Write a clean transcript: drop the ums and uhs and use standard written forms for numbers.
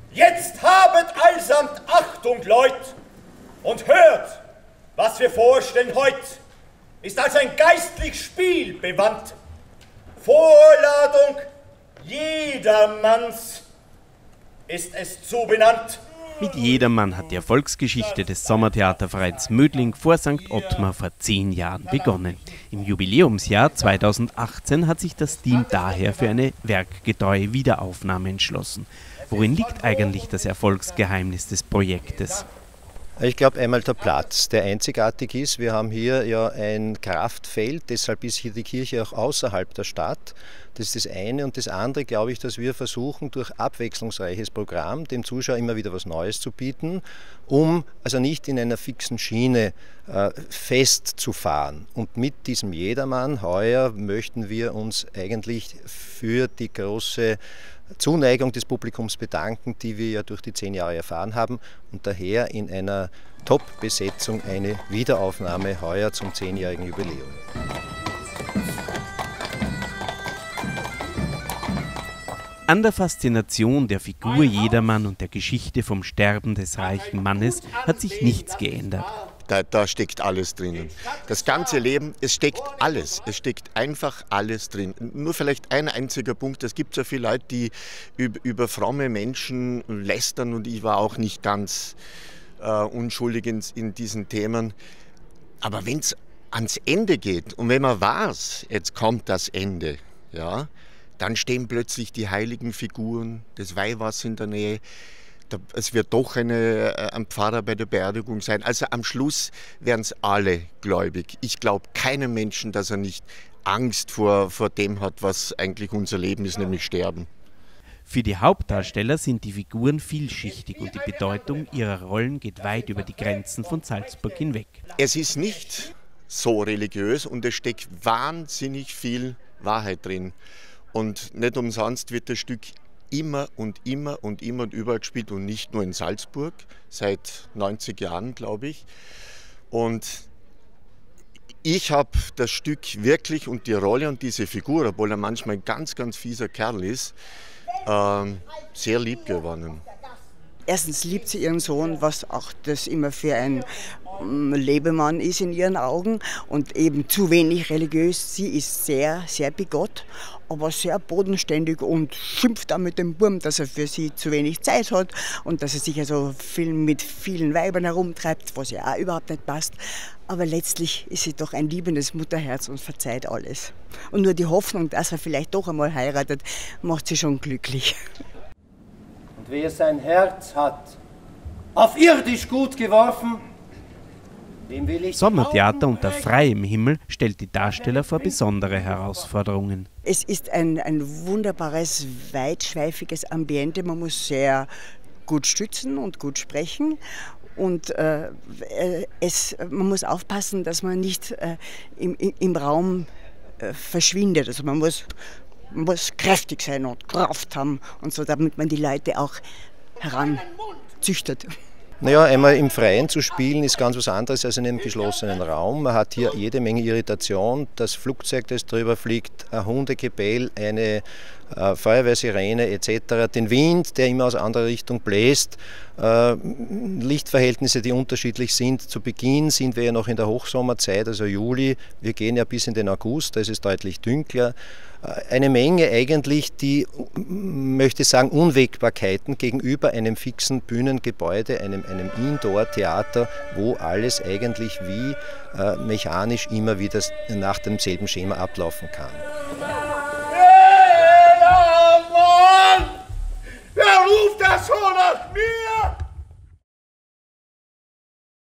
Jetzt habet allsamt Achtung, Leut, und hört, was wir vorstellen heut, ist als ein geistlich Spiel bewandt. Vorladung jedermanns ist es zubenannt. Mit Jedermann hat die Erfolgsgeschichte des Sommertheatervereins Mödling vor St. Ottmar vor 10 Jahren begonnen. Im Jubiläumsjahr 2018 hat sich das Team daher für eine werkgetreue Wiederaufnahme entschlossen. Worin liegt eigentlich das Erfolgsgeheimnis des Projektes? Ich glaube einmal der Platz, der einzigartig ist. Wir haben hier ja ein Kraftfeld, deshalb ist hier die Kirche auch außerhalb der Stadt. Das ist das eine. Und das andere, glaube ich, dass wir versuchen, durch abwechslungsreiches Programm dem Zuschauer immer wieder was Neues zu bieten, um also nicht in einer fixen Schiene festzufahren. Und mit diesem Jedermann heuer möchten wir uns eigentlich für die große Zuneigung des Publikums bedanken, die wir ja durch die 10 Jahre erfahren haben und daher in einer Top-Besetzung eine Wiederaufnahme heuer zum 10-jährigen Jubiläum. An der Faszination der Figur Jedermann und der Geschichte vom Sterben des reichen Mannes hat sich nichts geändert. Da steckt alles drinnen. Das ganze Leben, es steckt alles. Es steckt einfach alles drin. Nur vielleicht ein einziger Punkt. Es gibt so viele Leute, die über fromme Menschen lästern und ich war auch nicht ganz unschuldig in diesen Themen. Aber wenn es ans Ende geht und wenn man weiß, jetzt kommt das Ende, ja, dann stehen plötzlich die heiligen Figuren, das Weihwasser in der Nähe. Es wird doch ein Pfarrer bei der Beerdigung sein. Also am Schluss werden es alle gläubig. Ich glaube keinem Menschen, dass er nicht Angst vor dem hat, was eigentlich unser Leben ist, nämlich Sterben. Für die Hauptdarsteller sind die Figuren vielschichtig und die Bedeutung ihrer Rollen geht weit über die Grenzen von Salzburg hinweg. Es ist nicht so religiös und es steckt wahnsinnig viel Wahrheit drin. Und nicht umsonst wird das Stück immer und überall gespielt und nicht nur in Salzburg, seit 90 Jahren, glaube ich. Und ich habe das Stück wirklich und die Rolle und diese Figur, obwohl er manchmal ein ganz, ganz fieser Kerl ist, sehr lieb gewonnen. Erstens liebt sie ihren Sohn, was auch das immer für ein Lebemann ist in ihren Augen und eben zu wenig religiös. Sie ist sehr, sehr bigott, aber sehr bodenständig und schimpft auch mit dem Burm, dass er für sie zu wenig Zeit hat und dass er sich also mit vielen Weibern herumtreibt, was ja auch überhaupt nicht passt. Aber letztlich ist sie doch ein liebendes Mutterherz und verzeiht alles. Und nur die Hoffnung, dass er vielleicht doch einmal heiratet, macht sie schon glücklich. Und wer sein Herz hat auf irdisch gut geworfen, Sommertheater unter freiem Himmel stellt die Darsteller vor besondere Herausforderungen. Es ist ein wunderbares, weitschweifiges Ambiente. Man muss sehr gut stützen und gut sprechen. Und man muss aufpassen, dass man nicht im Raum verschwindet. Also man muss kräftig sein und Kraft haben und so, damit man die Leute auch heranzüchtet. Naja, einmal im Freien zu spielen ist ganz was anderes als in einem geschlossenen Raum. Man hat hier jede Menge Irritation. Das Flugzeug, das drüber fliegt, ein Hundegebell, eine Feuerwehrsirene etc., den Wind, der immer aus anderer Richtung bläst, Lichtverhältnisse, die unterschiedlich sind. Zu Beginn sind wir ja noch in der Hochsommerzeit, also Juli. Wir gehen ja bis in den August, da ist es deutlich dünkler. Eine Menge eigentlich, die, möchte ich sagen, Unwägbarkeiten gegenüber einem fixen Bühnengebäude, einem Indoor-Theater, wo alles eigentlich wie mechanisch immer wieder nach demselben Schema ablaufen kann.